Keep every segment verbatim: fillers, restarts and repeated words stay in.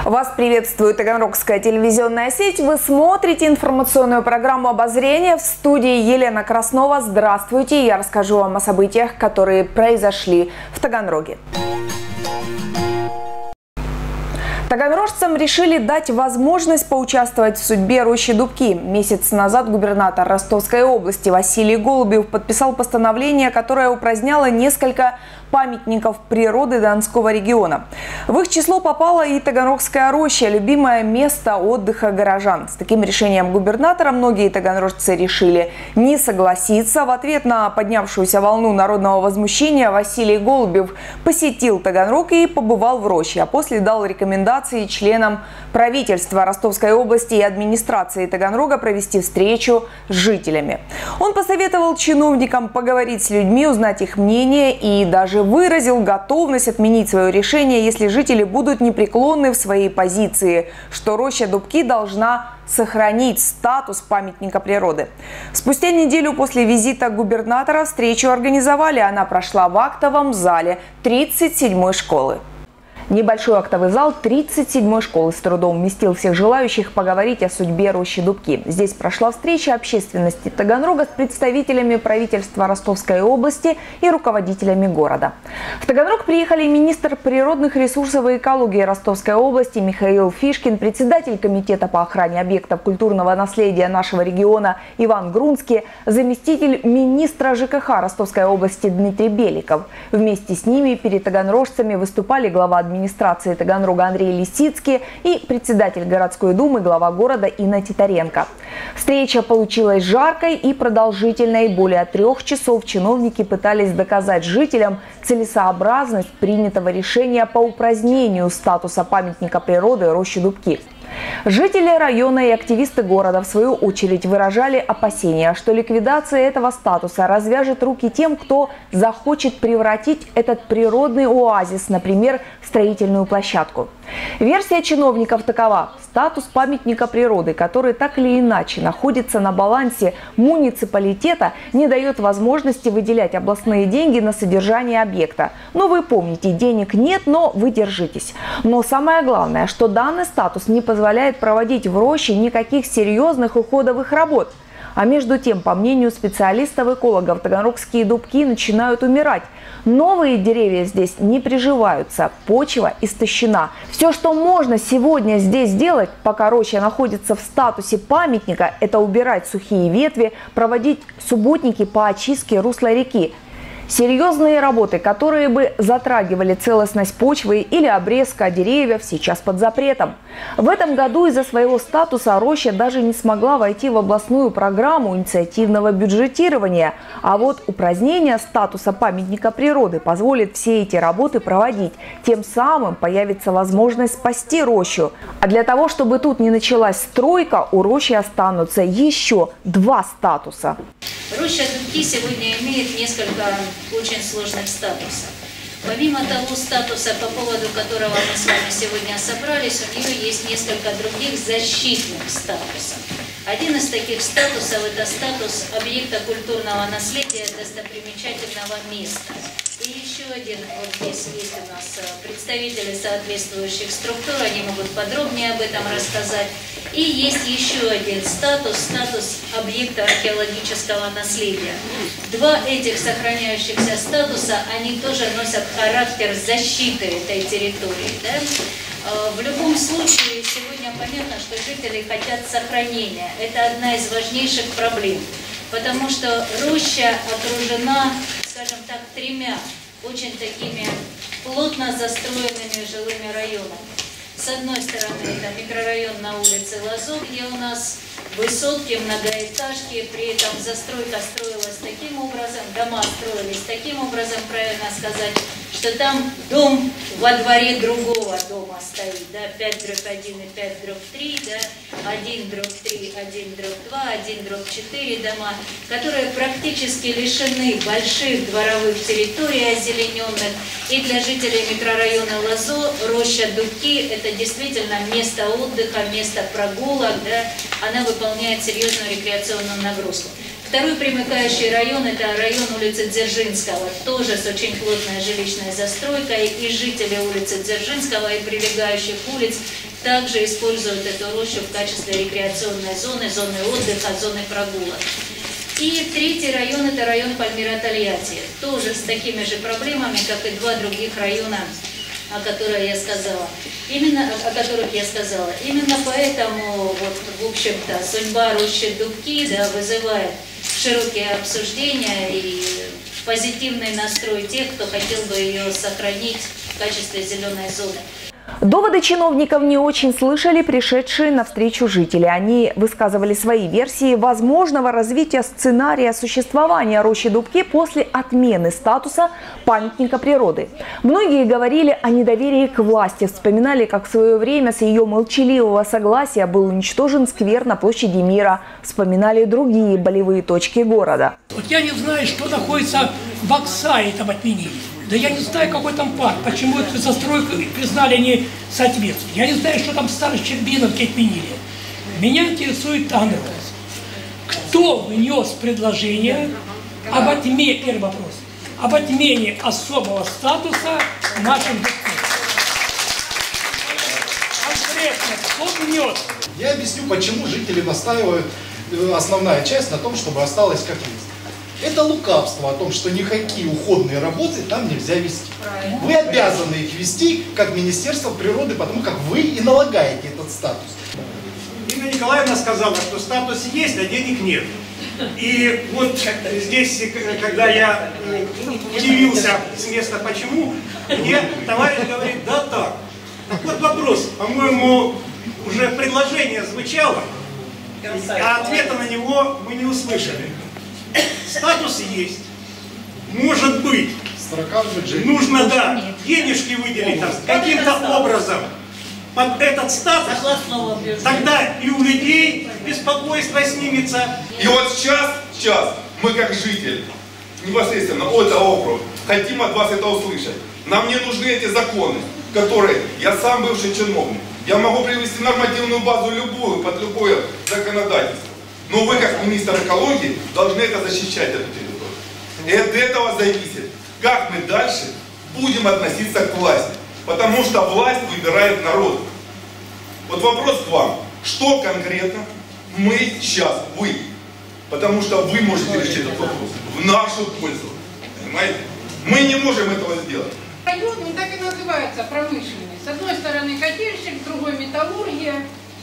Вас приветствует Таганрогская телевизионная сеть. Вы смотрите информационную программу «Обозрение». В студии Елена Краснова. Здравствуйте. Я расскажу вам о событиях, которые произошли в Таганроге. Таганрожцам решили дать возможность поучаствовать в судьбе рощи Дубки. Месяц назад губернатор Ростовской области Василий Голубев подписал постановление, которое упраздняло несколько памятников природы Донского региона. В их число попала и Таганрогская роща, любимое место отдыха горожан. С таким решением губернатора многие таганрожцы решили не согласиться. В ответ на поднявшуюся волну народного возмущения Василий Голубев посетил Таганрог и побывал в роще, а после дал рекомендации членам правительства Ростовской области и администрации Таганрога провести встречу с жителями. Он посоветовал чиновникам поговорить с людьми, узнать их мнение и даже выразил готовность отменить свое решение, если жители будут непреклонны в своей позиции, что роща Дубки должна сохранить статус памятника природы. Спустя неделю после визита губернатора встречу организовали. Она прошла в актовом зале тридцать седьмой школы. Небольшой актовый зал тридцать седьмой школы с трудом вместил всех желающих поговорить о судьбе рощи Дубки. Здесь прошла встреча общественности Таганрога с представителями правительства Ростовской области и руководителями города. В Таганрог приехали министр природных ресурсов и экологии Ростовской области Михаил Фишкин, председатель комитета по охране объектов культурного наследия нашего региона Иван Грунский, заместитель министра ЖКХ Ростовской области Дмитрий Беликов. Вместе с ними перед таганрожцами выступали глава администрации администрации Таганрога Андрей Лисицкий и председатель городской думы, глава города Инна Титаренко. Встреча получилась жаркой и продолжительной. Более трех часов чиновники пытались доказать жителям целесообразность принятого решения по упразднению статуса памятника природы рощи Дубки. Жители района и активисты города, в свою очередь, выражали опасения, что ликвидация этого статуса развяжет руки тем, кто захочет превратить этот природный оазис, например, в строительную площадку. Версия чиновников такова: статус памятника природы, который так или иначе находится на балансе муниципалитета, не дает возможности выделять областные деньги на содержание объекта. Но вы помните, денег нет, но вы держитесь. Но самое главное, что данный статус не позволяет проводить в роще никаких серьезных уходовых работ. А между тем, по мнению специалистов-экологов, таганрогские дубки начинают умирать. Новые деревья здесь не приживаются, почва истощена. Все, что можно сегодня здесь сделать, пока роща находится в статусе памятника, это убирать сухие ветви, проводить субботники по очистке русла реки. Серьезные работы, которые бы затрагивали целостность почвы или обрезка деревьев, сейчас под запретом. В этом году из-за своего статуса роща даже не смогла войти в областную программу инициативного бюджетирования. А вот упразднение статуса памятника природы позволит все эти работы проводить. Тем самым появится возможность спасти рощу. А для того, чтобы тут не началась стройка, у рощи останутся еще два статуса. Роща Дубки сегодня имеет несколько очень сложных статусов. Помимо того статуса, по поводу которого мы с вами сегодня собрались, у нее есть несколько других защитных статусов. Один из таких статусов – это статус объекта культурного наследия достопримечательного места. И еще один, вот здесь есть у нас представители соответствующих структур, они могут подробнее об этом рассказать. И есть еще один статус, статус объекта археологического наследия. Два этих сохраняющихся статуса, они тоже носят характер защиты этой территории. Да? В любом случае, сегодня понятно, что жители хотят сохранения. Это одна из важнейших проблем, потому что роща окружена, скажем так, тремя очень такими плотно застроенными жилыми районами. С одной стороны, это микрорайон на улице Лазо, где у нас высотки, многоэтажки, при этом застройка строилась таким образом, дома строились таким образом, правильно сказать, что там дом во дворе другого дома стоит, да, пять дробь один и пять дробь три, да, один дробь три, один дробь два, один дробь четыре дома, которые практически лишены больших дворовых территорий озелененных. И для жителей микрорайона Лазо роща Дубки – это действительно место отдыха, место прогулок, да, она выполняет серьезную рекреационную нагрузку. Второй примыкающий район – это район улицы Дзержинского, тоже с очень плотной жилищной застройкой, и жители улицы Дзержинского и прилегающих улиц также используют эту рощу в качестве рекреационной зоны, зоны отдыха, зоны прогулок. И третий район – это район Пальмира-Тольятти, тоже с такими же проблемами, как и два других района, о которых я сказала. Именно о которых я сказала. Именно поэтому, вот, в общем-то, судьба рощи Дубки, да, вызывает широкие обсуждения и позитивный настрой тех, кто хотел бы ее сохранить в качестве зеленой зоны. Доводы чиновников не очень слышали пришедшие навстречу жители. Они высказывали свои версии возможного развития сценария существования рощи Дубки после отмены статуса памятника природы. Многие говорили о недоверии к власти, вспоминали, как в свое время с ее молчаливого согласия был уничтожен сквер на площади Мира. Вспоминали другие болевые точки города. Вот я не знаю, что находится в Аксае, там отменили. Да я не знаю, какой там парк, почему эту застройку признали не соответствует. Я не знаю, что там в Старой Щербиновке отменили. Меня интересует Андерс. Кто внес предложение об отмене, первый вопрос, об отмене особого статуса наших дубков? Конкретно, кто внес? Я объясню, почему жители настаивают, основная часть, на том, чтобы осталось как есть. Это лукавство о том, что никакие уходные работы там нельзя вести. Правильно. Вы обязаны их вести как Министерство природы, потому как вы и налагаете этот статус. Инна Николаевна сказала, что статус есть, а денег нет. И вот здесь, когда я удивился с места почему, мне товарищ говорит, да так. Так вот вопрос, по-моему, уже предложение звучало, а ответа на него мы не услышали. Статус есть, может быть, нужно, да, денежки выделить там, каким-то образом под этот статус, тогда и у людей беспокойство снимется. И вот сейчас, сейчас мы как жители, непосредственно этого округа, хотим от вас это услышать. Нам не нужны эти законы, которые, я сам бывший чиновник, я могу привести нормативную базу любую, под любое законодательство. Но вы, как министр экологии, должны это защищать, эту территорию. И от этого зависит, как мы дальше будем относиться к власти. Потому что власть выбирает народ. Вот вопрос к вам. Что конкретно мы сейчас, вы, потому что вы можете решить этот вопрос в нашу пользу. Понимаете? Мы не можем этого сделать. Район, он так и называется, промышленный. С одной стороны котельщик, с другой металлургия.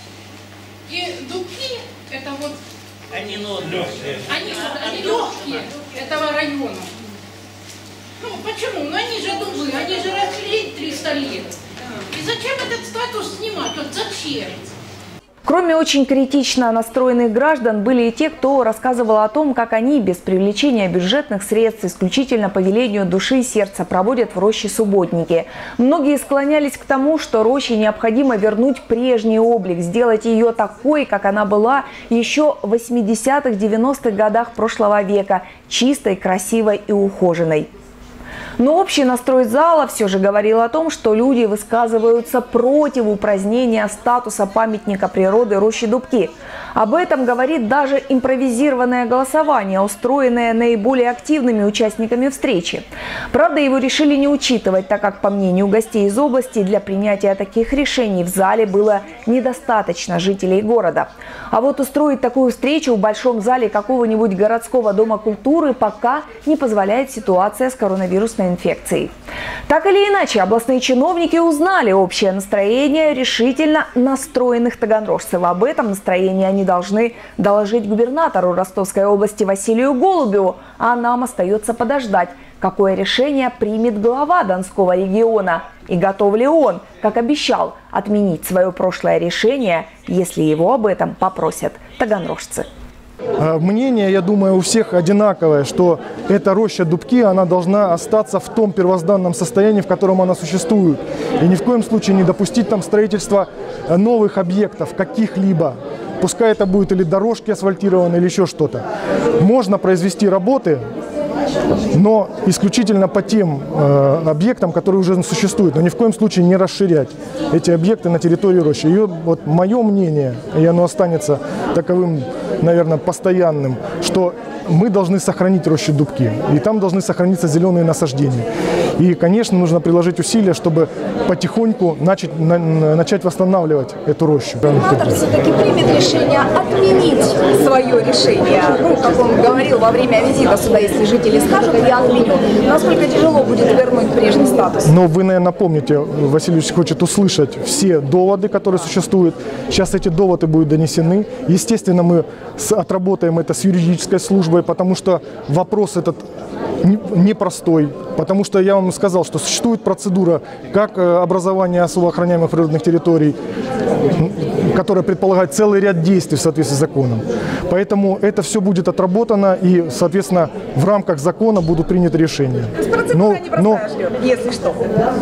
И Дубки, это вот... Они легкие. Они, они легкие этого района. Ну, почему? Ну, они же дубы, они же росли триста лет. И зачем этот статус снимать? Вот зачем? Кроме очень критично настроенных граждан, были и те, кто рассказывал о том, как они без привлечения бюджетных средств, исключительно по велению души и сердца, проводят в роще субботники. Многие склонялись к тому, что роще необходимо вернуть прежний облик, сделать ее такой, как она была еще в восьмидесятых-девяностых годах прошлого века, чистой, красивой и ухоженной. Но общий настрой зала все же говорил о том, что люди высказываются против упразднения статуса памятника природы рощи Дубки. Об этом говорит даже импровизированное голосование, устроенное наиболее активными участниками встречи. Правда, его решили не учитывать, так как, по мнению гостей из области, для принятия таких решений в зале было недостаточно жителей города. А вот устроить такую встречу в большом зале какого-нибудь городского дома культуры пока не позволяет ситуация с коронавирусной инфекцией. Так или иначе, областные чиновники узнали общее настроение решительно настроенных таганрожцев. Об этом настроении они должны доложить губернатору Ростовской области Василию Голубеву, а нам остается подождать, какое решение примет глава Донского региона и готов ли он, как обещал, отменить свое прошлое решение, если его об этом попросят таганрожцы. Мнение, я думаю, у всех одинаковое, что эта роща Дубки, она должна остаться в том первозданном состоянии, в котором она существует. И ни в коем случае не допустить там строительства новых объектов, каких-либо. Пускай это будет или дорожки асфальтированные, или еще что-то. Можно произвести работы но исключительно по тем э, объектам, которые уже существуют, но ни в коем случае не расширять эти объекты на территории рощи. И вот мое мнение, и оно останется таковым, наверное, постоянным, что мы должны сохранить рощи Дубки, и там должны сохраниться зеленые насаждения. И, конечно, нужно приложить усилия, чтобы потихоньку начать, на, начать восстанавливать эту рощу. Губернатор все-таки примет решение отменить свое решение. Ну, как он говорил во время визита сюда, если жители скажут, я отменю. Насколько тяжело будет вернуть прежний статус? Но вы, наверное, помните, Василий Ильич хочет услышать все доводы, которые существуют. Сейчас эти доводы будут донесены. Естественно, мы отработаем это с юридической службой, потому что вопрос этот непростой, потому что я вам сказал, что существует процедура как образование особо охраняемых природных территорий, которая предполагает целый ряд действий в соответствии с законом. Поэтому это все будет отработано и, соответственно, в рамках закона будут приняты решения. То есть процедура но, непростая но... ждет, если что.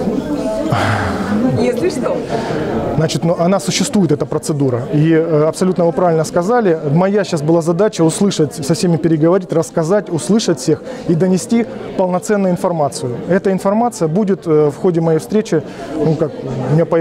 Если что. Значит, ну, она существует, эта процедура. И э, абсолютно вы правильно сказали. Моя сейчас была задача услышать, со всеми переговорить, рассказать, услышать всех и донести полноценную информацию. Эта информация будет э, в ходе моей встречи, ну, как у меня по...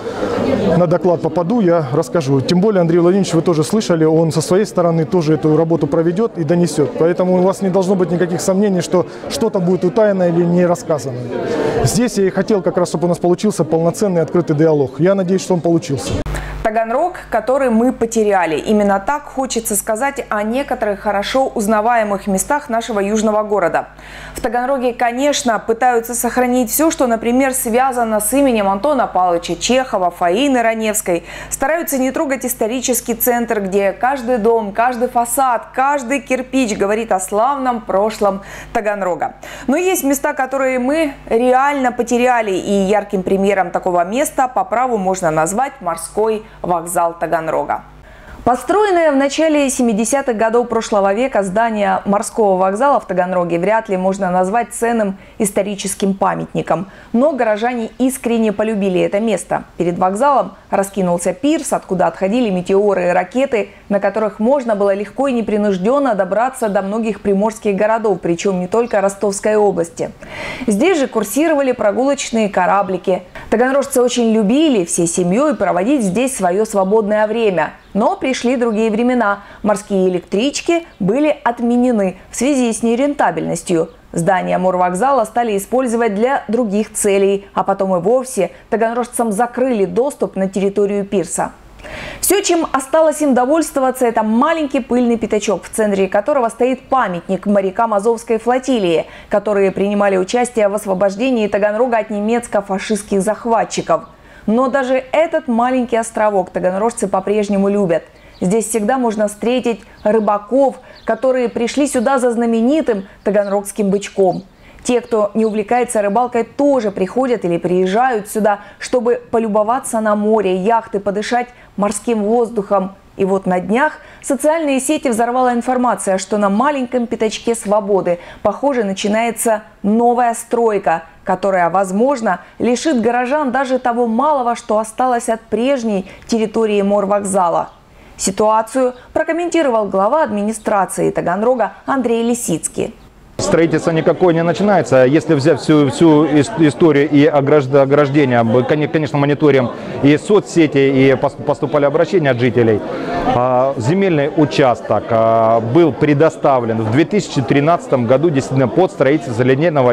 на доклад попаду, я расскажу. Тем более, Андрей Владимирович, вы тоже слышали, он со своей стороны тоже эту работу проведет и донесет. Поэтому у вас не должно быть никаких сомнений, что что-то будет утаено или не рассказано. Здесь я и хотел как раз, чтобы у нас получился полноценный открытый диалог. Я надеюсь, что он получился. Таганрог, который мы потеряли. Именно так хочется сказать о некоторых хорошо узнаваемых местах нашего южного города. В Таганроге, конечно, пытаются сохранить все, что, например, связано с именем Антона Павловича Чехова, Фаины Раневской. Стараются не трогать исторический центр, где каждый дом, каждый фасад, каждый кирпич говорит о славном прошлом Таганрога. Но есть места, которые мы реально потеряли, и ярким примером такого места по праву можно назвать морской вокзал Таганрога. Построенное в начале семидесятых годов прошлого века здание морского вокзала в Таганроге вряд ли можно назвать ценным историческим памятником. Но горожане искренне полюбили это место. Перед вокзалом раскинулся пирс, откуда отходили метеоры и ракеты, на которых можно было легко и непринужденно добраться до многих приморских городов, причем не только Ростовской области. Здесь же курсировали прогулочные кораблики. Таганрожцы очень любили всей семьей проводить здесь свое свободное время. Но пришли другие времена. Морские электрички были отменены в связи с нерентабельностью. Здание морвокзала стали использовать для других целей, а потом и вовсе таганрожцам закрыли доступ на территорию пирса. Все, чем осталось им довольствоваться, это маленький пыльный пятачок, в центре которого стоит памятник морякам Азовской флотилии, которые принимали участие в освобождении Таганрога от немецко-фашистских захватчиков. Но даже этот маленький островок таганрожцы по-прежнему любят. Здесь всегда можно встретить рыбаков, которые пришли сюда за знаменитым таганрогским бычком. Те, кто не увлекается рыбалкой, тоже приходят или приезжают сюда, чтобы полюбоваться на море, яхты, подышать морским воздухом. И вот на днях социальные сети взорвала информация, что на маленьком пятачке свободы, похоже, начинается новая стройка, которая, возможно, лишит горожан даже того малого, что осталось от прежней территории морвокзала. Ситуацию прокомментировал глава администрации Таганрога Андрей Лисицкий. Строительство никакое не начинается. Если взять всю, всю историю и ограждение, конечно, мониторим и соцсети, и поступали обращения от жителей. Земельный участок был предоставлен в две тысячи тринадцатом году действительно под строительство линейного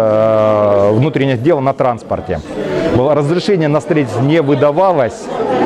отдела внутренних дел на транспорте. Разрешение на строительство не выдавалось.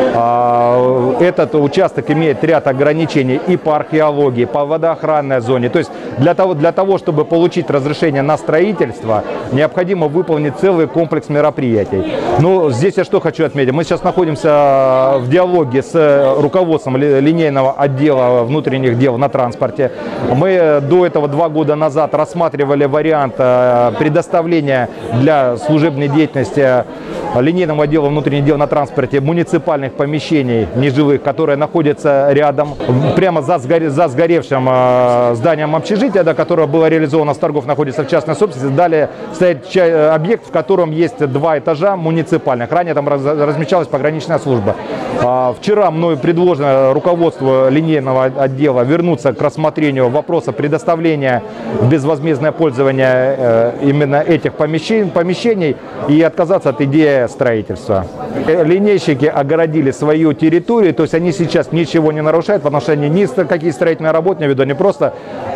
Этот участок имеет ряд ограничений и по археологии, по водоохранной зоне. То есть для того, для того, чтобы получить разрешение на строительство, необходимо выполнить целый комплекс мероприятий. Но здесь я что хочу отметить. Мы сейчас находимся в диалоге с руководством линейного отдела внутренних дел на транспорте. Мы до этого два года назад рассматривали вариант предоставления для служебной деятельности линейному отделу внутренних дел на транспорте муниципальных помещений нежилых, которые находятся рядом, прямо за, сгоре, за сгоревшим э, зданием общежития, да, которое было реализовано с торгов, находится в частной собственности. Далее стоит чай, объект, в котором есть два этажа муниципальных. Ранее там раз, размещалась пограничная служба. А, вчера мною предложено руководству линейного отдела вернуться к рассмотрению вопроса предоставления в безвозмездное пользование э, именно этих помещений, помещений и отказаться от идеи строительства. Линейщики огородили свою территорию, то есть они сейчас ничего не нарушают в отношении ни какие строительные работы, не веду, они просто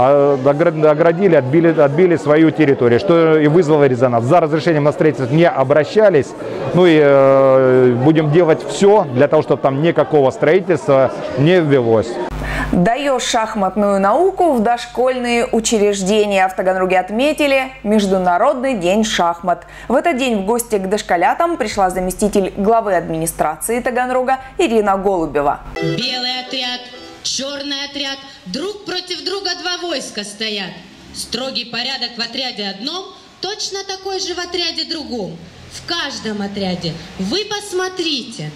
огородили, отбили, отбили свою территорию, что и вызвало резонанс. За разрешением на строительство не обращались, ну и э, будем делать все для того, чтобы там никакого строительства не ввелось. Даешь шахматную науку в дошкольные учреждения. В Таганроге отметили Международный день шахмат. В этот день в гости к дошколятам пришла заместитель главы администрации Таганрога Ирина Голубева. Белый отряд, черный отряд, друг против друга два войска стоят. Строгий порядок в отряде одном, точно такой же в отряде другом. В каждом отряде. Вы посмотрите.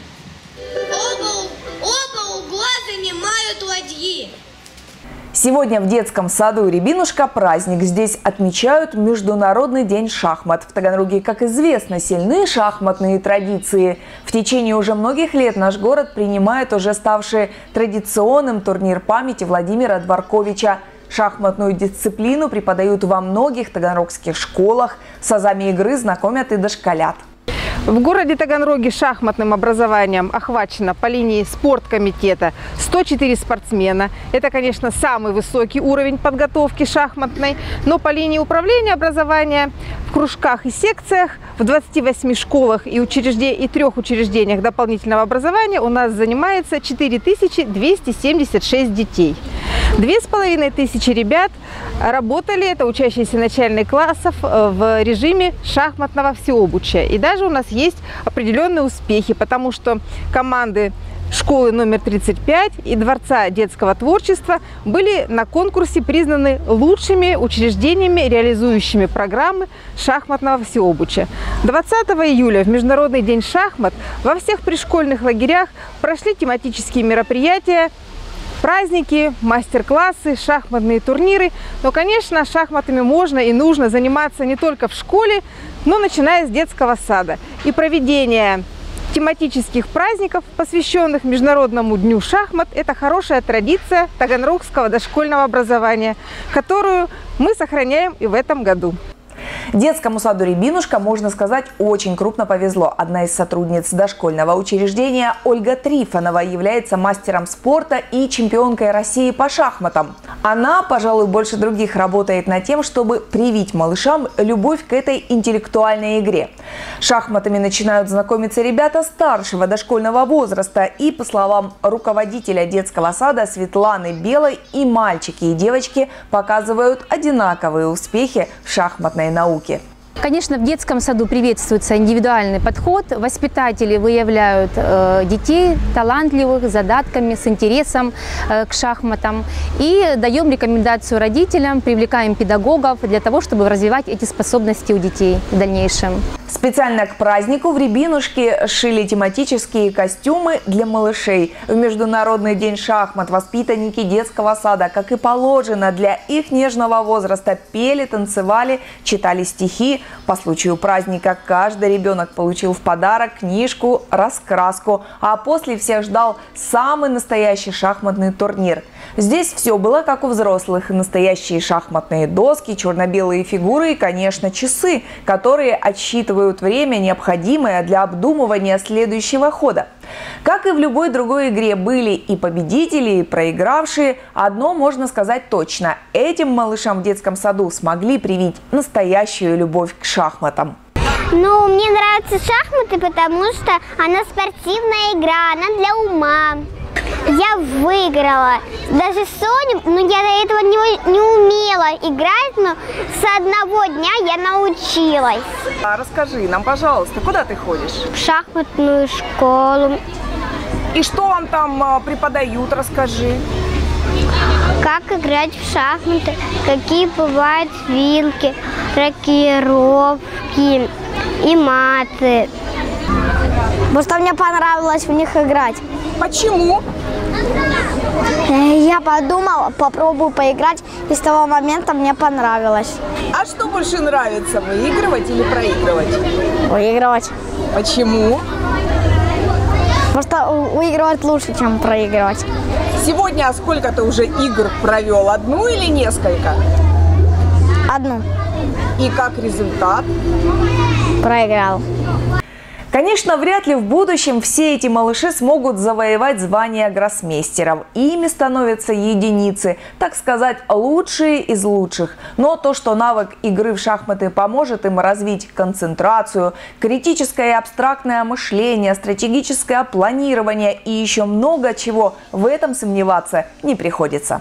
Оба, оба угла занимают ладьи. Сегодня в детском саду «Рябинушка» праздник. Здесь отмечают Международный день шахмат. В Таганроге, как известно, сильны шахматные традиции. В течение уже многих лет наш город принимает уже ставший традиционным турнир памяти Владимира Дворковича. Шахматную дисциплину преподают во многих таганрогских школах. С азами игры знакомят и дошколят. В городе Таганроге шахматным образованием охвачено по линии спорткомитета сто четыре спортсмена. Это, конечно, самый высокий уровень подготовки шахматной. Но по линии управления образования в кружках и секциях в двадцати восьми школах и, учреждениях, и трех учреждениях дополнительного образования у нас занимается четыре тысячи двести семьдесят шесть детей. Две с половиной тысячи ребят работали, это учащиеся начальных классов, в режиме шахматного всеобучия. И даже у нас есть определенные успехи, потому что команды школы номер тридцать пять и Дворца детского творчества были на конкурсе признаны лучшими учреждениями, реализующими программы шахматного всеобучия. двадцатого июля в Международный день шахмат во всех пришкольных лагерях прошли тематические мероприятия, праздники, мастер-классы, шахматные турниры. Но, конечно, шахматами можно и нужно заниматься не только в школе, но начиная с детского сада. И проведение тематических праздников, посвященных Международному дню шахмат, это хорошая традиция таганрогского дошкольного образования, которую мы сохраняем и в этом году. Детскому саду «Рябинушка», можно сказать, очень крупно повезло. Одна из сотрудниц дошкольного учреждения, Ольга Трифонова, является мастером спорта и чемпионкой России по шахматам. Она, пожалуй, больше других работает над тем, чтобы привить малышам любовь к этой интеллектуальной игре. Шахматами начинают знакомиться ребята старшего дошкольного возраста. И, по словам руководителя детского сада Светланы Белой, и мальчики, и девочки показывают одинаковые успехи в шахматной науке. Конечно, в детском саду приветствуется индивидуальный подход. Воспитатели выявляют э, детей талантливых, задатками, с интересом э, к шахматам. И даем рекомендацию родителям, привлекаем педагогов для того, чтобы развивать эти способности у детей в дальнейшем. Специально к празднику в «Рябинушке» шили тематические костюмы для малышей. В Международный день шахмат воспитанники детского сада, как и положено для их нежного возраста, пели, танцевали, читали стихи. По случаю праздника каждый ребенок получил в подарок книжку, раскраску, а после всех ждал самый настоящий шахматный турнир. Здесь все было как у взрослых. Настоящие шахматные доски, черно-белые фигуры и, конечно, часы, которые отсчитывают время, необходимое для обдумывания следующего хода. Как и в любой другой игре, были и победители, и проигравшие. Одно можно сказать точно – этим малышам в детском саду смогли привить настоящую любовь к шахматам. Ну, мне нравятся шахматы, потому что она спортивная игра, она для ума. Я выиграла. Даже Соню, но я до этого не, не умела играть, но с одного дня я научилась. А расскажи нам, пожалуйста, куда ты ходишь? В шахматную школу. И что вам там а, преподают, расскажи. Как играть в шахматы, какие бывают вилки, рокировки и маты. Потому что мне понравилось в них играть. Почему? Я подумала, попробую поиграть, и с того момента мне понравилось. А что больше нравится, выигрывать или проигрывать? Выигрывать. Почему? Потому что выигрывать лучше, чем проигрывать. Сегодня сколько ты уже игр провел? Одну или несколько? Одну. И как результат? Проиграл. Конечно, вряд ли в будущем все эти малыши смогут завоевать звание гроссмейстеров. Ими становятся единицы, так сказать, лучшие из лучших. Но то, что навык игры в шахматы поможет им развить концентрацию, критическое и абстрактное мышление, стратегическое планирование и еще много чего, в этом сомневаться не приходится.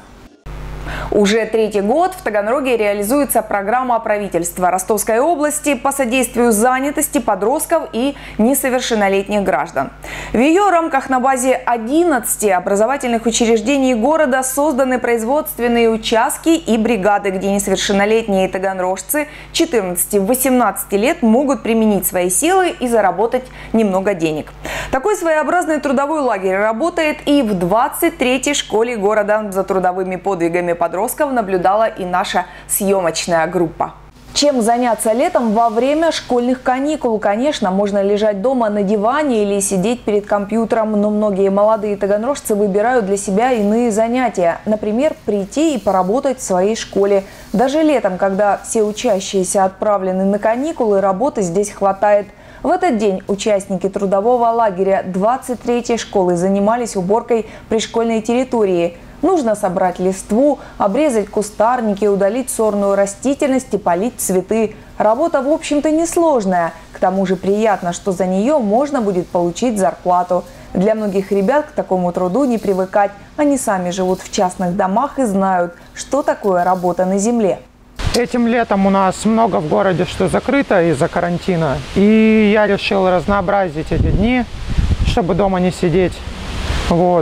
Уже третий год в Таганроге реализуется программа правительства Ростовской области по содействию занятости подростков и несовершеннолетних граждан. В ее рамках на базе одиннадцати образовательных учреждений города созданы производственные участки и бригады, где несовершеннолетние таганрожцы четырнадцати-восемнадцати лет могут применить свои силы и заработать немного денег. Такой своеобразный трудовой лагерь работает и в двадцать третьей школе города. За трудовыми подвигами подростков наблюдала и наша съемочная группа. Чем заняться летом во время школьных каникул? Конечно, можно лежать дома на диване или сидеть перед компьютером, но многие молодые таганрожцы выбирают для себя иные занятия. Например, прийти и поработать в своей школе. Даже летом, когда все учащиеся отправлены на каникулы, работы здесь хватает. В этот день участники трудового лагеря двадцать третьей школы занимались уборкой пришкольной территории. Нужно собрать листву, обрезать кустарники, удалить сорную растительность и полить цветы. Работа, в общем-то, несложная. К тому же приятно, что за нее можно будет получить зарплату. Для многих ребят к такому труду не привыкать. Они сами живут в частных домах и знают, что такое работа на земле. Этим летом у нас много в городе что закрыто из-за карантина. И я решил разнообразить эти дни, чтобы дома не сидеть. Вот.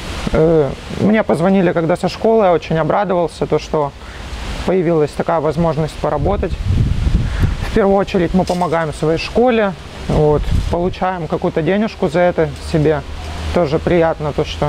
Мне позвонили, когда со школы, я очень обрадовался, то, что появилась такая возможность поработать. В первую очередь мы помогаем своей школе, вот, получаем какую-то денежку за это себе. Тоже приятно, то, что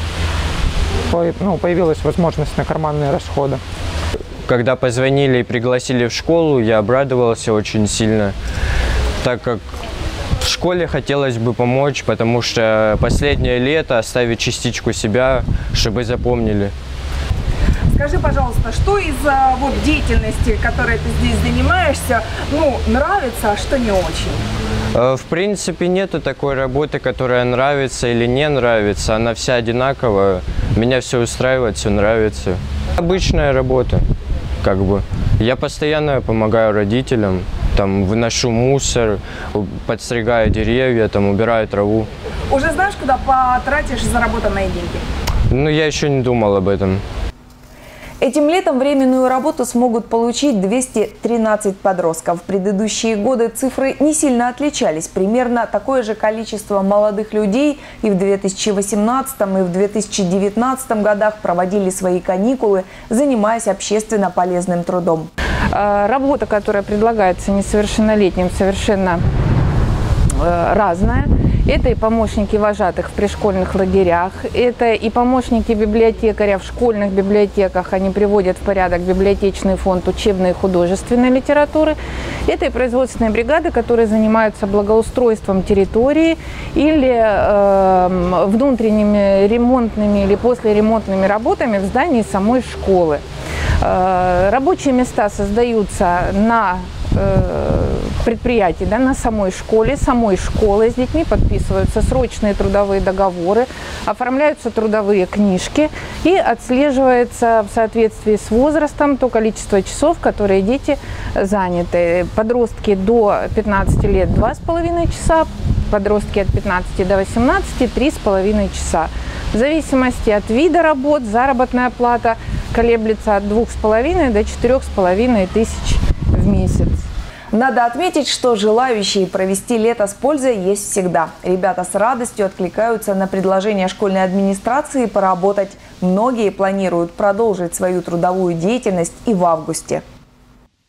ну, появилась возможность на карманные расходы. Когда позвонили и пригласили в школу, я обрадовался очень сильно, так как в школе хотелось бы помочь, потому что последнее лето оставить частичку себя, чтобы запомнили. Скажи, пожалуйста, что из вот, деятельности, которой ты здесь занимаешься, ну, нравится, а что не очень? В принципе, нету такой работы, которая нравится или не нравится. Она вся одинаковая. Меня все устраивает, все нравится. Обычная работа, как бы. Я постоянно помогаю родителям. Там, выношу мусор, подстригаю деревья, там, убираю траву. Уже знаешь, куда потратишь заработанные деньги? Ну, я еще не думал об этом. Этим летом временную работу смогут получить двести тринадцать подростков. В предыдущие годы цифры не сильно отличались. Примерно такое же количество молодых людей и в две тысячи восемнадцатом, и в две тысячи девятнадцатом годах проводили свои каникулы, занимаясь общественно полезным трудом. Работа, которая предлагается несовершеннолетним, совершенно разная. Это и помощники вожатых в пришкольных лагерях, это и помощники библиотекаря в школьных библиотеках. Они приводят в порядок библиотечный фонд учебной и художественной литературы. Это и производственные бригады, которые занимаются благоустройством территории или э, внутренними ремонтными или послеремонтными работами в здании самой школы. Э, рабочие места создаются на предприятий, да, на самой школе, самой школы с детьми подписываются срочные трудовые договоры, оформляются трудовые книжки и отслеживается в соответствии с возрастом то количество часов, которые дети заняты. Подростки до пятнадцати лет два с половиной часа, подростки от пятнадцати до восемнадцати три с половиной часа. В зависимости от вида работ заработная плата колеблется от двух с половиной до четырех с половиной тысяч в месяц. Надо отметить, что желающие провести лето с пользой есть всегда. Ребята с радостью откликаются на предложение школьной администрации поработать. Многие планируют продолжить свою трудовую деятельность и в августе.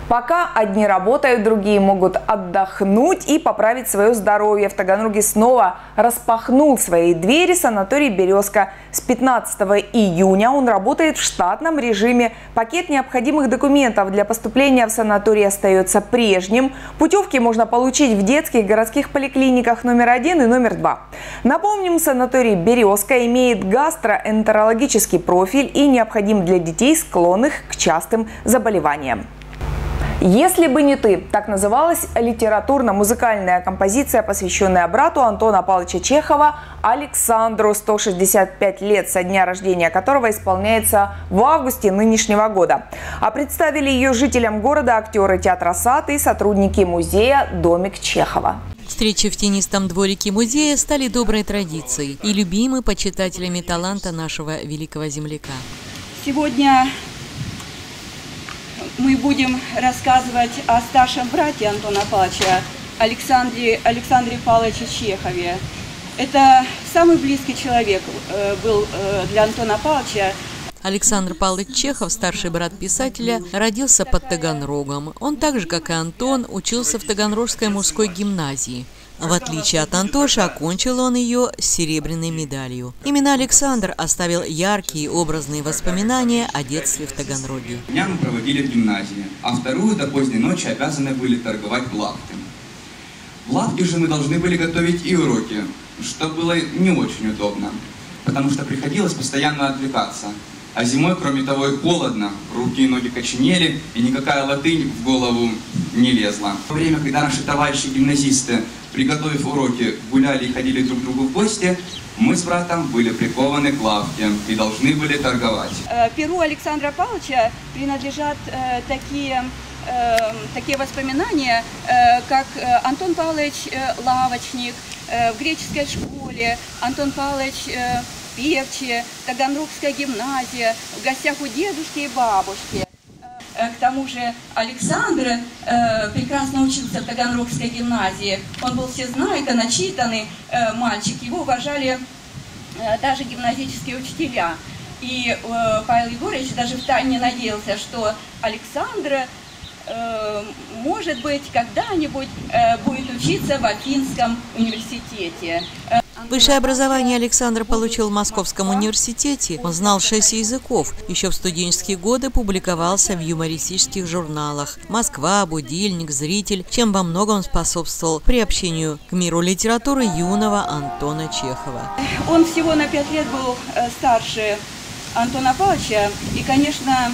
Пока одни работают, другие могут отдохнуть и поправить свое здоровье. В Таганроге снова распахнул свои двери санаторий «Березка». С пятнадцатого июня он работает в штатном режиме. Пакет необходимых документов для поступления в санаторий остается прежним. Путевки можно получить в детских городских поликлиниках номер один и номер два. Напомним, санаторий «Березка» имеет гастроэнтерологический профиль и необходим для детей, склонных к частым заболеваниям. «Если бы не ты» – так называлась литературно-музыкальная композиция, посвященная брату Антона Павловича Чехова Александру, сто шестьдесят пять лет со дня рождения которого исполняется в августе нынешнего года. А представили ее жителям города актеры театра «Сад» и сотрудники музея «Домик Чехова». Встречи в тенистом дворике музея стали доброй традицией и любимы почитателями таланта нашего великого земляка. Сегодня мы будем рассказывать о старшем брате Антона Павловича, Александре, Александре Павловиче Чехове. Это самый близкий человек был для Антона Павловича. Александр Павлович Чехов, старший брат писателя, родился под Таганрогом. Он так же, как и Антон, учился в Таганрогской мужской гимназии. В отличие от Антоши, окончил он ее с серебряной медалью. Именно Александр оставил яркие образные воспоминания о детстве в Таганроге. Дня мы проводили в гимназии, а вторую до поздней ночи обязаны были торговать в лавке. В лавке же мы должны были готовить и уроки, что было не очень удобно, потому что приходилось постоянно отвлекаться. А зимой, кроме того, и холодно, руки и ноги коченели, и никакая латынь в голову не лезла. В то время, когда наши товарищи-гимназисты, приготовив уроки, гуляли и ходили друг к другу в гости, мы с братом были прикованы к лавке и должны были торговать. Перу Александра Павловича принадлежат э, такие, э, такие воспоминания, э, как Антон Павлович э, лавочник, э, в греческой школе, Антон Павлович э, певчие, Таганрогская гимназия, в гостях у дедушки и бабушки. К тому же Александр э, прекрасно учился в Таганрогской гимназии. Он был всезнайка, начитанный э, мальчик. Его уважали э, даже гимназические учителя. И э, Павел Егорович даже втайне надеялся, что Александр, э, может быть, когда-нибудь э, будет учиться в Афинском университете. Высшее образование Александр получил в Московском университете. Он знал шесть языков. Еще в студенческие годы публиковался в юмористических журналах «Москва», «Будильник», «Зритель», чем во многом способствовал приобщению к миру литературы юного Антона Чехова. Он всего на пять лет был старше Антона Павловича. И, конечно,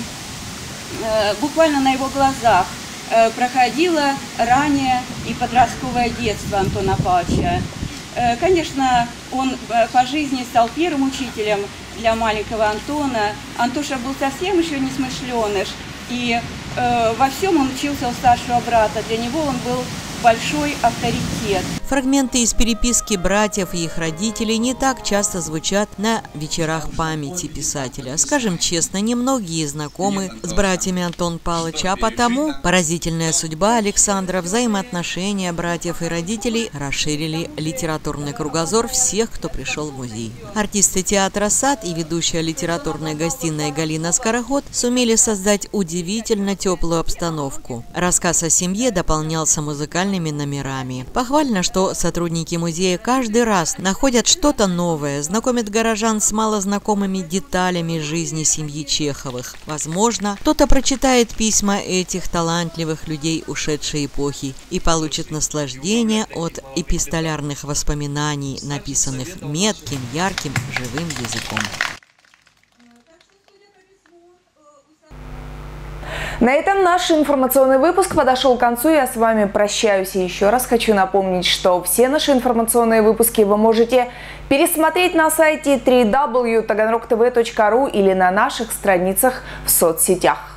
буквально на его глазах проходило раннее и подростковое детство Антона Павловича. Конечно, он по жизни стал первым учителем для маленького Антона. Антоша был совсем еще не смышленыш, и э, во всем он учился у старшего брата. Для него он был большой авторитет. Фрагменты из переписки братьев и их родителей не так часто звучат на вечерах памяти писателя. Скажем честно, немногие знакомы с братьями Антона Павловича, а потому поразительная судьба Александра, взаимоотношения братьев и родителей расширили литературный кругозор всех, кто пришел в музей. Артисты театра «Сад» и ведущая литературной гостиной Галина Скороход сумели создать удивительно теплую обстановку. Рассказ о семье дополнялся музыкальными номерами. Похвально, что сотрудники музея каждый раз находят что-то новое, знакомят горожан с малознакомыми деталями жизни семьи Чеховых. Возможно, кто-то прочитает письма этих талантливых людей ушедшей эпохи и получит наслаждение от эпистолярных воспоминаний, написанных метким, ярким, живым языком. На этом наш информационный выпуск подошел к концу. Я с вами прощаюсь. И еще раз хочу напомнить, что все наши информационные выпуски вы можете пересмотреть на сайте дабл ю дабл ю дабл ю точка таганрог тэ вэ точка ру или на наших страницах в соцсетях.